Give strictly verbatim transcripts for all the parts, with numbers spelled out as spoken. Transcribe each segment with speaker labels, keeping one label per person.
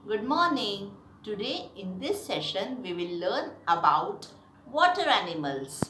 Speaker 1: Good morning. Today in this session we will learn about water animals.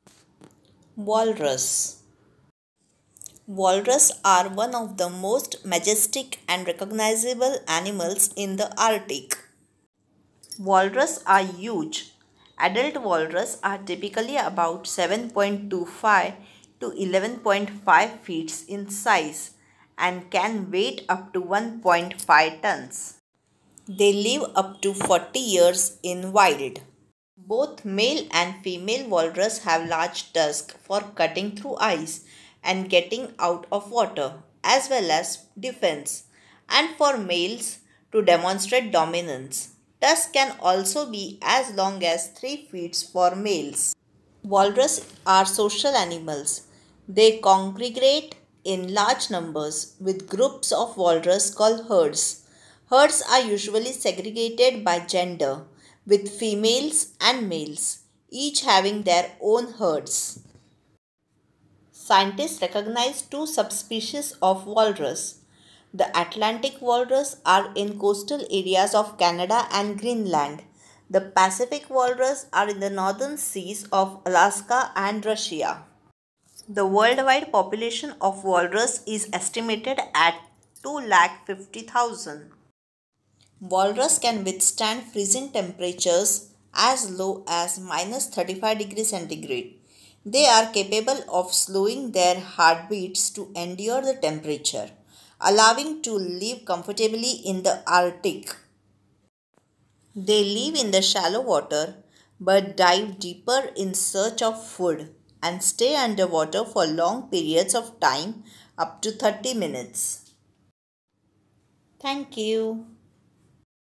Speaker 2: Walrus. Walrus are one of the most majestic and recognizable animals in the Arctic. Walrus are huge. Adult walrus are typically about seven point two five to eleven point five feet in size and can weigh up to one point five tons. They live up to forty years in wild. Both male and female walrus have large tusks for cutting through ice and getting out of water, as well as defense, and for males to demonstrate dominance. Tusks can also be as long as three feet for males. Walrus are social animals. They congregate in large numbers with groups of walrus called herds. Herds are usually segregated by gender, with females and males, each having their own herds. Scientists recognize two subspecies of walrus. The Atlantic walrus are in coastal areas of Canada and Greenland. The Pacific walrus are in the northern seas of Alaska and Russia. The worldwide population of walrus is estimated at two lakh fifty thousand. Walrus can withstand freezing temperatures as low as minus thirty-five degrees centigrade. They are capable of slowing their heartbeats to endure the temperature, allowing to live comfortably in the Arctic. They live in the shallow water but dive deeper in search of food and stay underwater for long periods of time, up to thirty minutes. Thank you.